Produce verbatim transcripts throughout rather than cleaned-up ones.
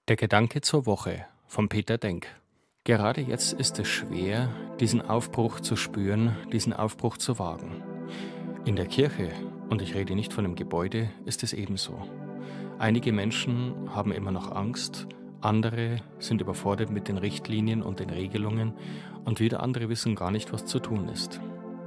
Der Gedanke zur Woche von Peter Denk. Gerade jetzt ist es schwer, diesen Aufbruch zu spüren, diesen Aufbruch zu wagen. In der Kirche, und ich rede nicht von dem Gebäude, ist es ebenso. Einige Menschen haben immer noch Angst, andere sind überfordert mit den Richtlinien und den Regelungen und wieder andere wissen gar nicht, was zu tun ist.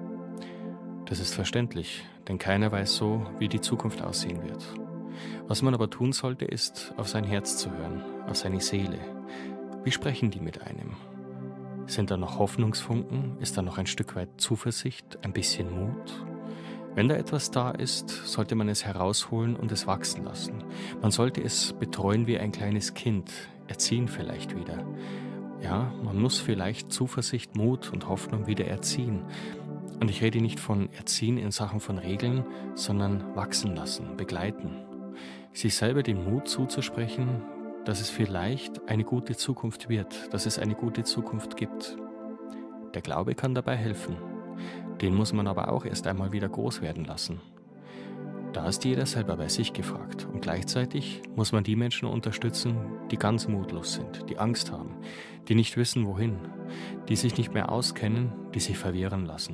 Das ist verständlich, denn keiner weiß so, wie die Zukunft aussehen wird. Was man aber tun sollte, ist, auf sein Herz zu hören, auf seine Seele. Wie sprechen die mit einem? Sind da noch Hoffnungsfunken? Ist da noch ein Stück weit Zuversicht, ein bisschen Mut? Wenn da etwas da ist, sollte man es herausholen und es wachsen lassen. Man sollte es betreuen wie ein kleines Kind, erziehen vielleicht wieder. Ja, man muss vielleicht Zuversicht, Mut und Hoffnung wieder erziehen. Und ich rede nicht von Erziehen in Sachen von Regeln, sondern wachsen lassen, begleiten. Sich selber den Mut zuzusprechen, dass es vielleicht eine gute Zukunft wird, dass es eine gute Zukunft gibt. Der Glaube kann dabei helfen. Den muss man aber auch erst einmal wieder groß werden lassen. Da ist jeder selber bei sich gefragt. Und gleichzeitig muss man die Menschen unterstützen, die ganz mutlos sind, die Angst haben, die nicht wissen, wohin, die sich nicht mehr auskennen, die sich verwirren lassen.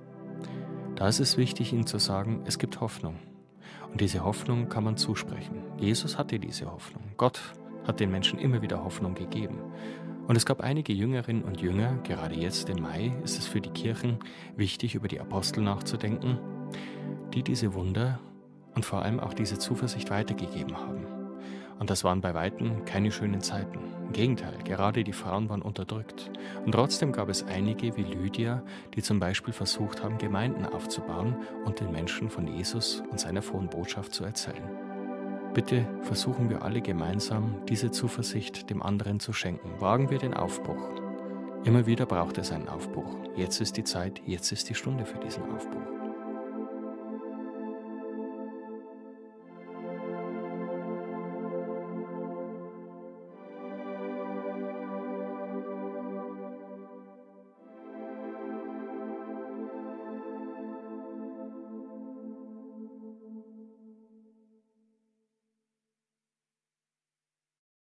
Da ist es wichtig, ihnen zu sagen, es gibt Hoffnung. Und diese Hoffnung kann man zusprechen. Jesus hatte diese Hoffnung. Gott hat den Menschen immer wieder Hoffnung gegeben. Und es gab einige Jüngerinnen und Jünger, gerade jetzt im Mai ist es für die Kirchen wichtig, über die Apostel nachzudenken, die diese Wunder und vor allem auch diese Zuversicht weitergegeben haben. Und das waren bei Weitem keine schönen Zeiten. Im Gegenteil, gerade die Frauen waren unterdrückt. Und trotzdem gab es einige wie Lydia, die zum Beispiel versucht haben, Gemeinden aufzubauen und den Menschen von Jesus und seiner frohen Botschaft zu erzählen. Bitte versuchen wir alle gemeinsam, diese Zuversicht dem anderen zu schenken. Wagen wir den Aufbruch. Immer wieder braucht es einen Aufbruch. Jetzt ist die Zeit, jetzt ist die Stunde für diesen Aufbruch.